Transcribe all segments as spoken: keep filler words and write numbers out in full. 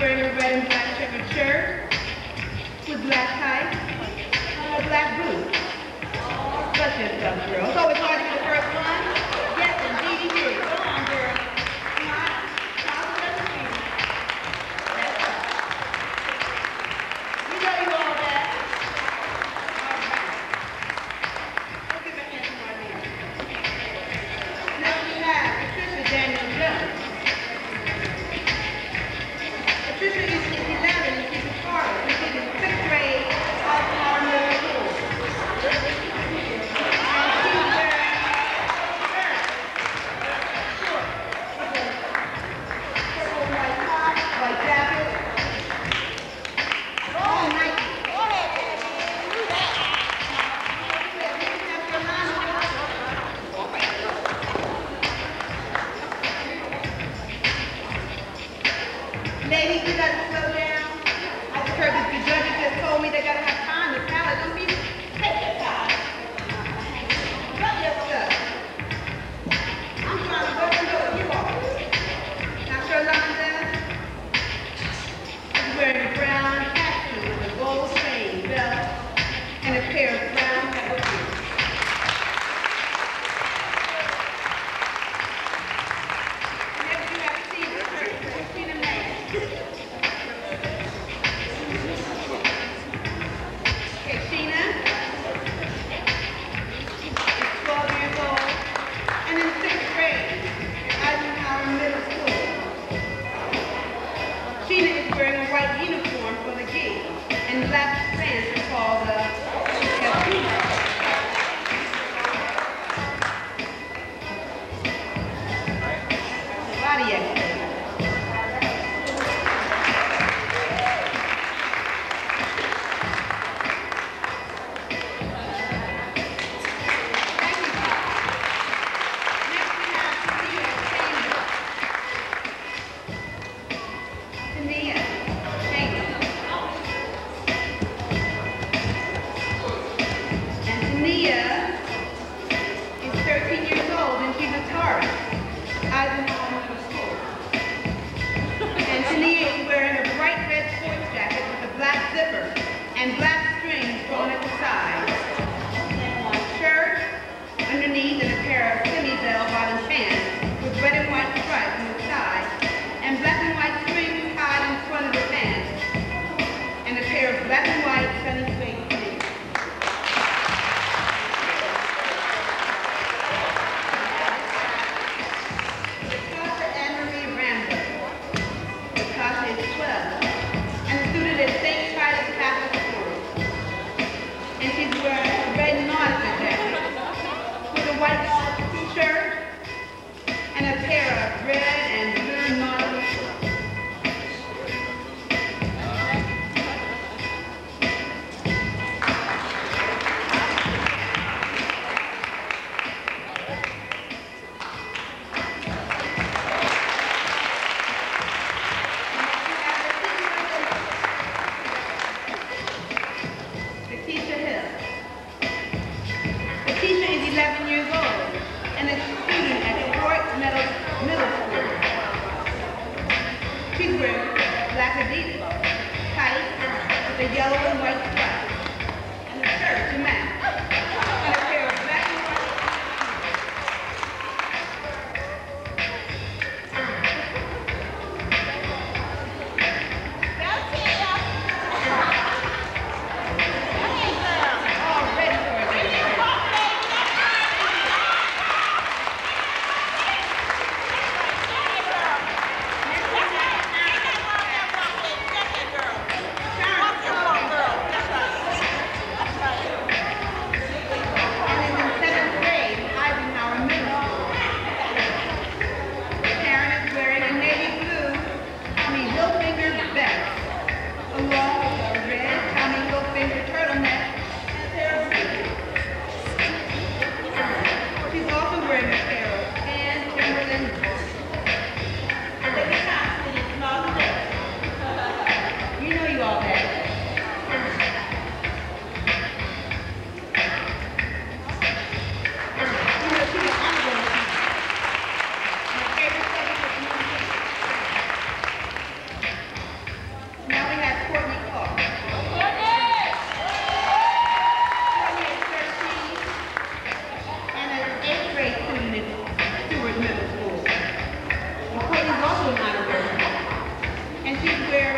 wearing a red and black checkered shirt with black tights and a black boot. Bless yourself, girl. It's always hard to be the first one. Yes, indeed he did. Go on, girl. Come on. Smile to the street. That's right. We know you all that. All right. Let's give a hand to my dear. Next we have Patricia Daniel Jones. Patricia is eleven and she's a Taurus. And she's in sixth grade out in our middle school. Ladies, you gotta slow down. I just heard this, the judges just told me they gotta have time to palate. Don't be, take your time. Rub your stuff. I'm trying to go and go with you all. Now, Sherlonda is wearing a brown hat with a gold chain belt and a pair of brown pepper boots. Next, you have Tina, Tina May. Okay, Sheena is twelve years old and in sixth grade at Eisenhower Middle School. Sheena is wearing a white uniform for the gig and black pants are called the Cappuccino. Body activity. And black strings drawn at the sides. Shirt underneath and a pair of semi-bell bottom pants with red and white stripes on the side and black and white strings tied in front of the pants and a pair of black and white sunny suede shoes. Natasha Anne-Marie Rambo. Natasha is twelve and a student at Saint Titus Catholic School. And she's wearing a red nautical jacket with a white t-shirt and a pair of red and blue nautical shorts. eleven years old and a student at Detroit Middle School. She's wearing black Adidas, tights with a yellow and white stripe, and a shirt to match, and a pair of black and white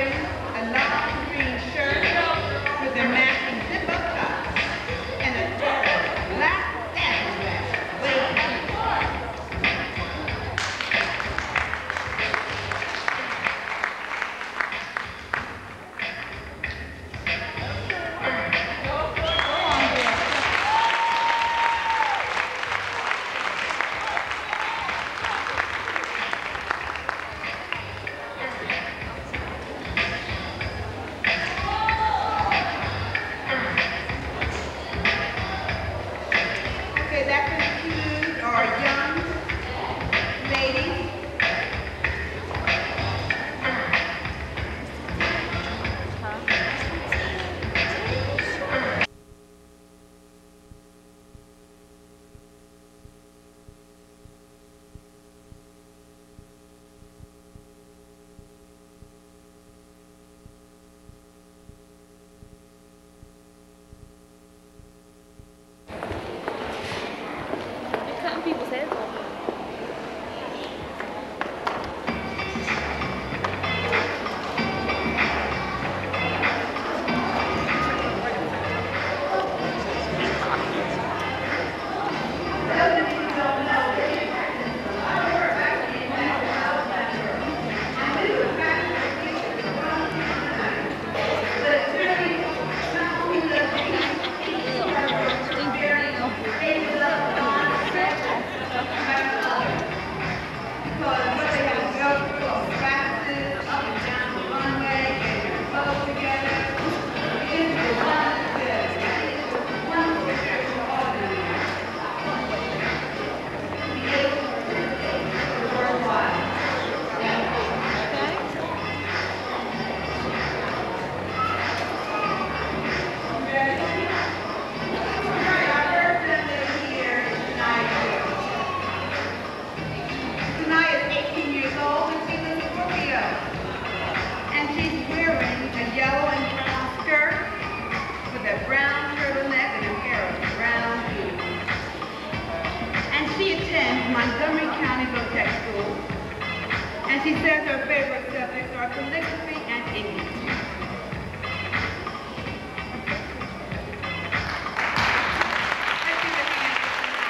wearing a lime green shirt with a matching zip-up top and a pair of black satin glasses. Wait. People's heads off. Montgomery County Vo-Tech School, and she says her favorite subjects are calligraphy and English. Let's give a hand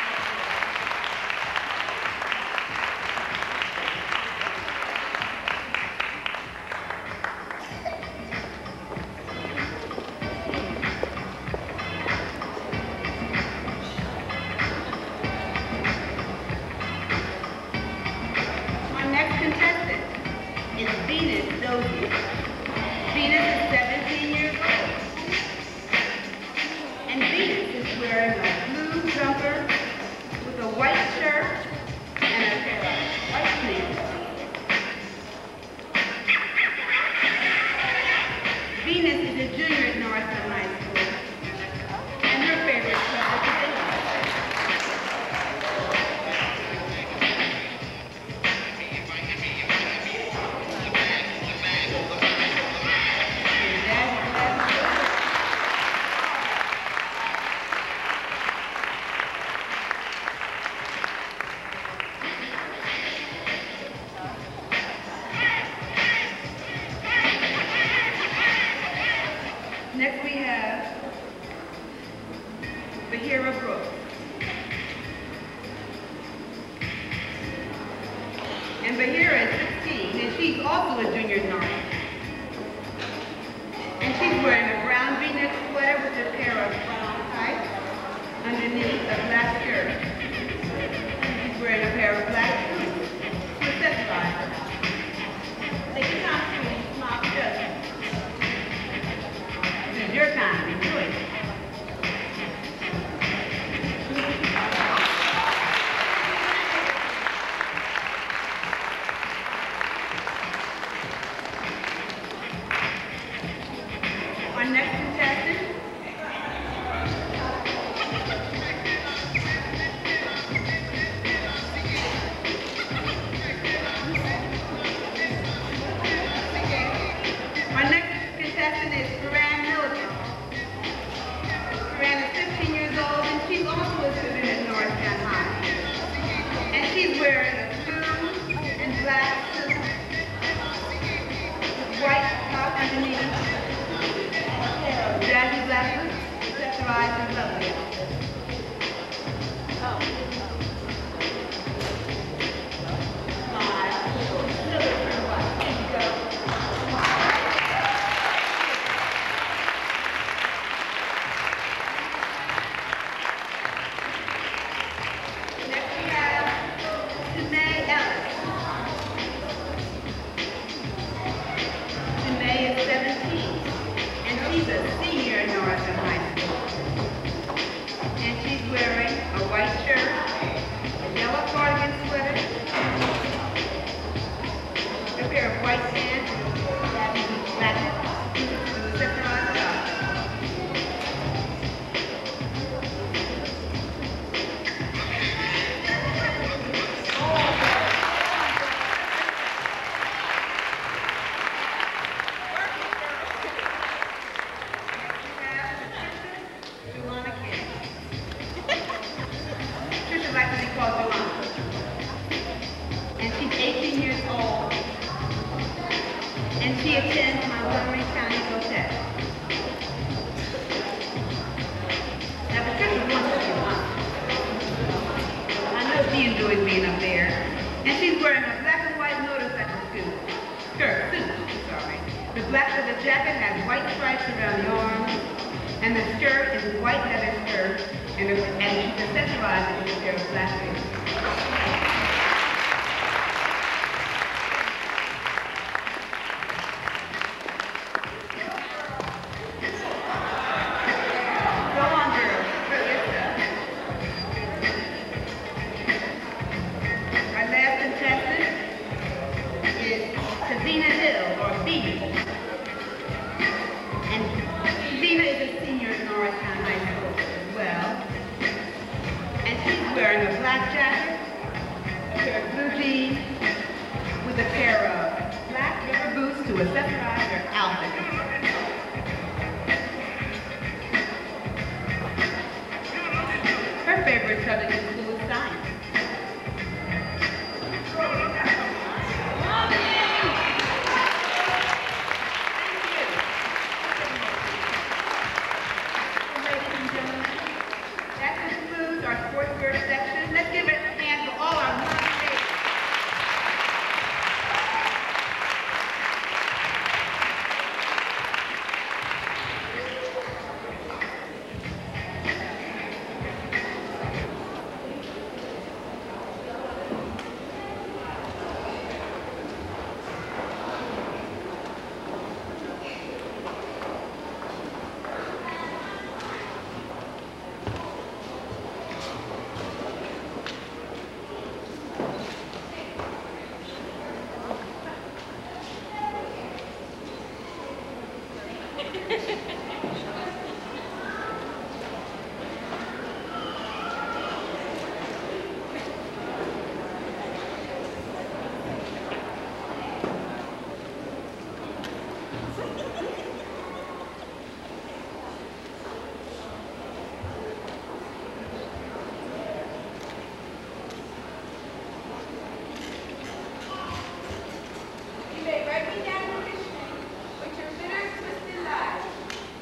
contestant is Venus Dozier. Venus is seventeen years old. And Venus is wearing a blue jumper with a white shirt and a pair of white sneakers. Venus is a junior at Northland High School. And her favorite subject is English. Next we have Bahira Brooks. And Bahira is sixteen, and she's also a junior at North. And she's wearing a brown V-neck sweater with a pair of brown tights underneath a black shirt. She's wearing a pair of black boots to accessorize her. Take your time, sweetie. Smile, just. This is your time. Enjoy it. Our next contestant Our next contestant is Karan Milligan. Karan is fifteen years old, and she's also a student at Northtown High. And she's wearing a blue and black suit with white top a lovely outfit. Write me down with your bitter, twisted lies.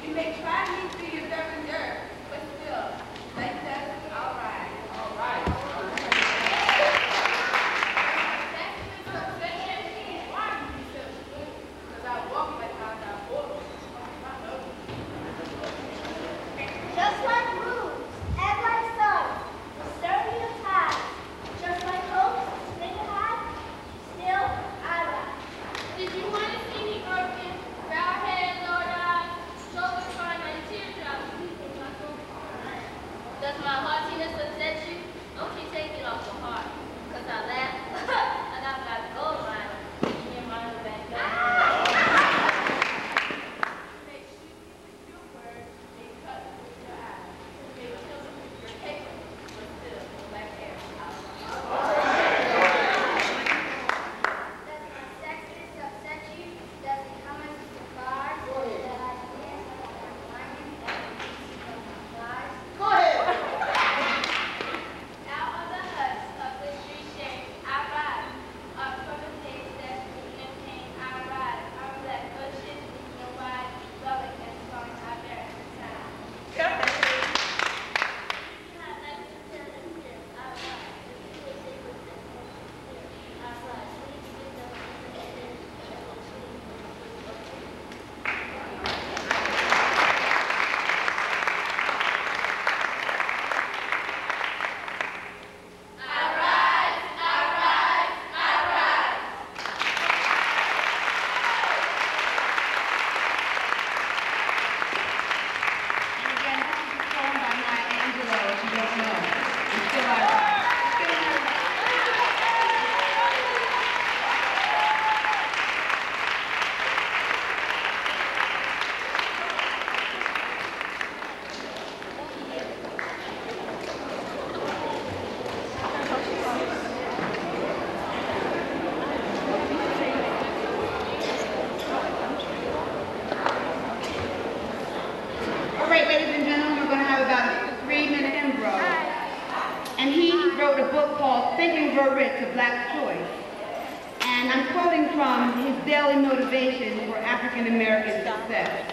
Moritz of Black Choice, and I'm quoting from his daily motivation for African American success.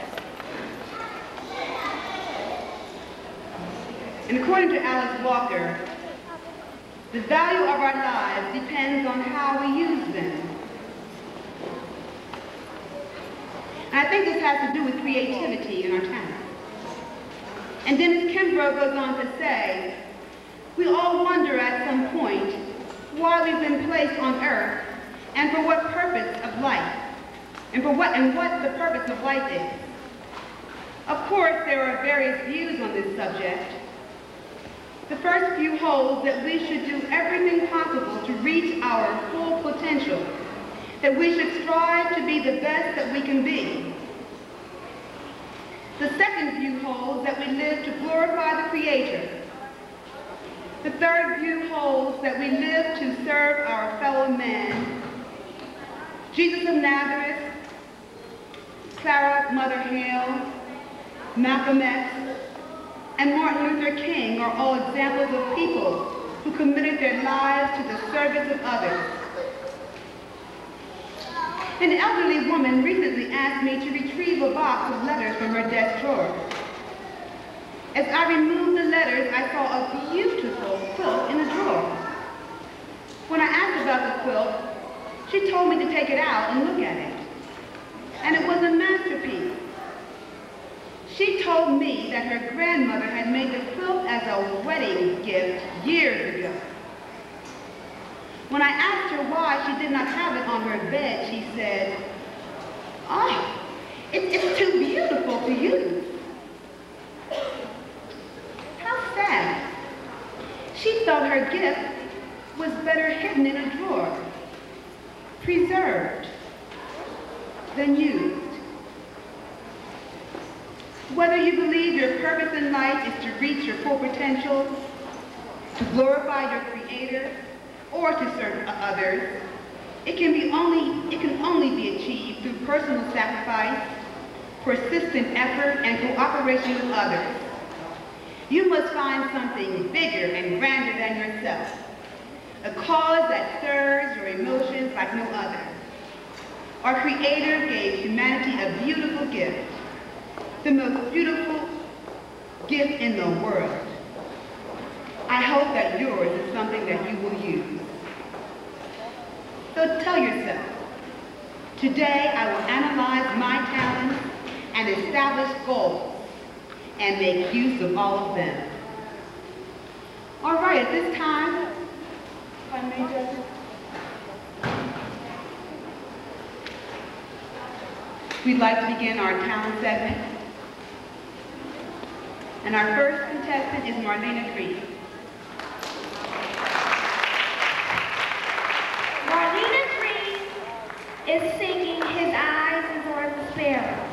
And according to Alice Walker, the value of our lives depends on how we use them. And I think this has to do with creativity in our talent. And Dennis Kimbrough goes on to say, we all wonder at some point why we've been placed on earth and for what purpose of life, and for what and what the purpose of life is. Of course, there are various views on this subject. The first view holds that we should do everything possible to reach our full potential, that we should strive to be the best that we can be. The second view holds that we live to glorify the Creator. The third view holds that we live to serve our fellow men. Jesus of Nazareth, Clara Mother Hale, Malcolm X, and Martin Luther King are all examples of people who committed their lives to the service of others. An elderly woman recently asked me to retrieve a box of letters from her desk drawer. As I removed the letters, I saw a beautiful quilt in the drawer. When I asked about the quilt, she told me to take it out and look at it. And it was a masterpiece. She told me that her grandmother had made the quilt as a wedding gift years ago. When I asked her why she did not have it on her bed, she said, "Oh, it, it's too beautiful to use." How sad. She thought her gift was better hidden in a drawer, preserved, than used. Whether you believe your purpose in life is to reach your full potential, to glorify your Creator, or to serve others, it can be only it can only be achieved through personal sacrifice, persistent effort, and cooperation with others. You must find something bigger and grander than yourself, a cause that stirs your emotions like no other. Our Creator gave humanity a beautiful gift, the most beautiful gift in the world. I hope that yours is something that you will use. So tell yourself, today I will analyze my talents and establish goals and make use of all of them. All right, at this time, if I may, Judges, we'd like to begin our talent segment. And our first contestant is Marlena Creed. Marlena Creed is singing His Eyes is on the Sparrow.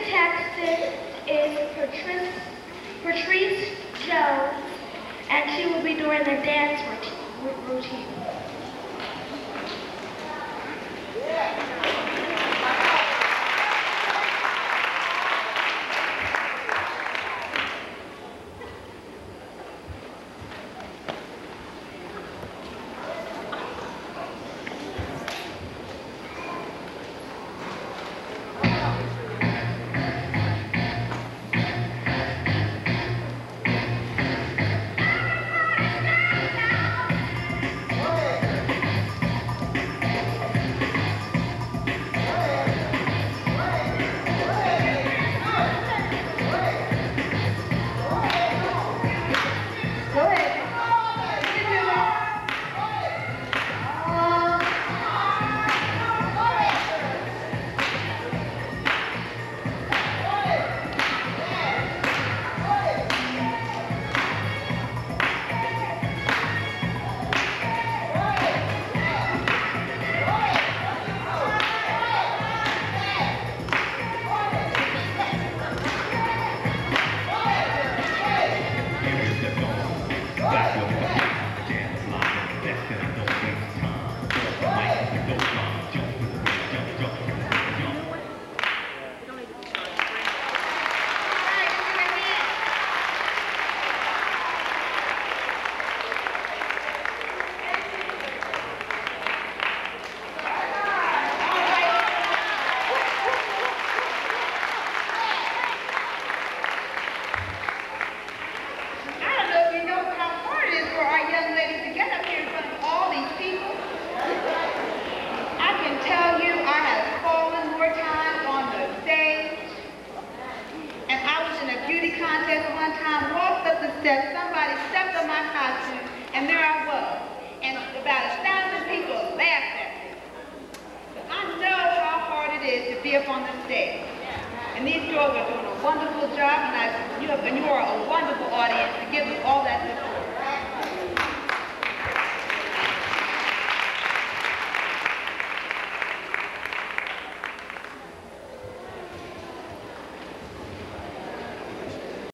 contestant is Patrice, Patrice Jones, and she will be doing the dance routine. Somebody stepped on my costume, and there I was. And about a thousand people laughed at me. So I know how hard it is to be up on the stage. And these girls are doing a wonderful job, and, I, you, have, and you are a wonderful audience to give